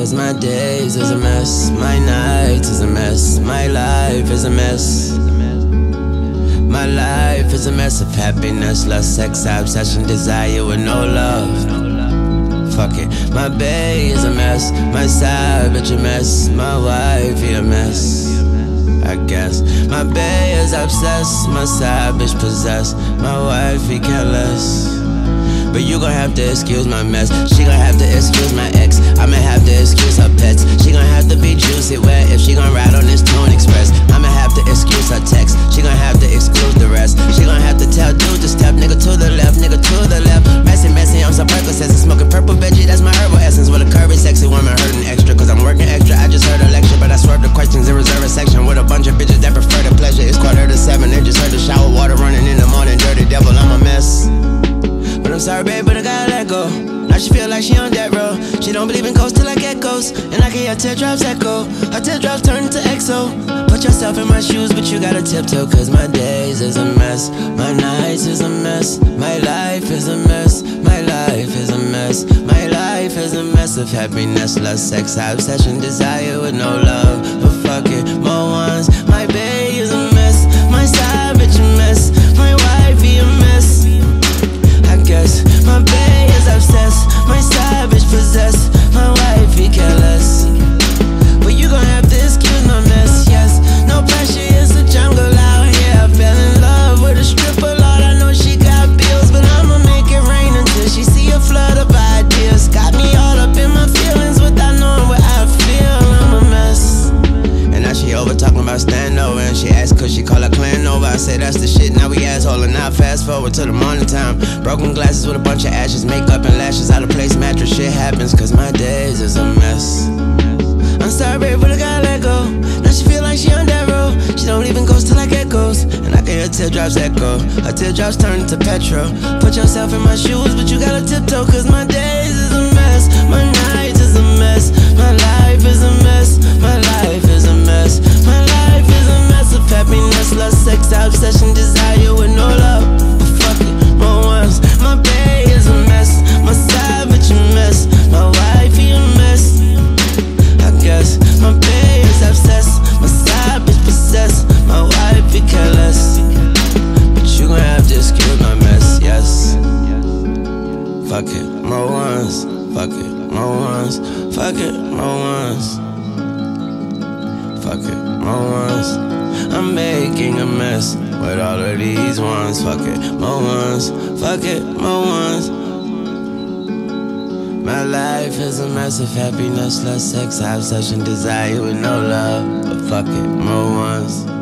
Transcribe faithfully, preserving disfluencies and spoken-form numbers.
cause my days is a mess, my nights is a mess, my life is a mess. My life is a mess of happiness, lust, sex, obsession, desire with no love. Fuck it. My bae is a mess, my side bitch a mess, my wife he a mess, I guess. My bae is obsessed, my side bitch possessed, my wife he careless. But you gon' have to excuse my mess. She gon' have to excuse my ex. I'ma have to excuse her pets. She gon' have to be juicy wet if she gon' ride on this Tune Express. I'ma have to excuse her text. She gon' have to exclude the rest. She gon' have to tell dude to step, nigga to the left, nigga to the left. Messy, messy, I'm some Percocets and smoking purple veggie. That's my herbal essence. With a curvy, sexy woman hurting extra. Cause I'm working extra. I just heard a lecture, but I swerved the questions and reserve a section with a bunch of bitches that prefer the pleasure. It's quarter to seven. They just heard the shower water running in the morning. Dirty devil, I'm a mess. But I'm sorry, babe, but I gotta let go. Now she feel like she on that road. She don't believe in ghosts till I get ghosts. And I can hear teardrops echo. Her teardrops turn into X O. Put yourself in my shoes, but you gotta tiptoe. Cause my days is a mess, my nights is a mess, my life is a mess, my life is a mess, my life is a mess of happiness, lust, sex, obsession, desire with no love. But fuck it, more ones. My bae is a mess, my side bitch a mess, my wife he a mess, I guess. My bae is obsessed, my side bitch possessed, my wife he careless. But you gon' have to excuse my mess, yes. No pressure, it's a jungle out here. I fell in love with a stripper, Lord, I know she got bills, but I'ma make it rain until she see a flood of ideas. Got me all up in my feelings without knowing what I feel. I'm a mess. And now she over talking about stand over, and she asked could she call her clan over. I say that's the shit, now we asshole. And now fast forward to the morning time. Broken glasses with a bunch of ashes, makeup and lashes, out of place mattress. Shit happens cause my days is a mess. I'm sorry, babe, but I gotta let go. Now she feel like she on that road. She don't even ghost till I get ghost. And I can hear teardrops echo. Her teardrops turn into petrol. Put yourself in my shoes, but you gotta tiptoe. Cause my days is a mess, my nights is a mess, my life is a mess, my life is a mess, my life is a mess of happiness, lust, sex, obsession, desire with no love. But fuck it, more ones. My bae is a mess, my side bitch a mess, my wife he a mess, I guess. My bae is obsessed, my side bitch possessed, my wife he careless. But you gon' have to excuse my mess, yes. Fuck it, more ones. Fuck it, more ones. Fuck it, more ones. Fuck it, more ones. I'm making a mess with all of these ones. Fuck it, more ones. Fuck it, more ones. My life is a mess of happiness, lust, sex, obsession, desire with no love. But fuck it, more ones.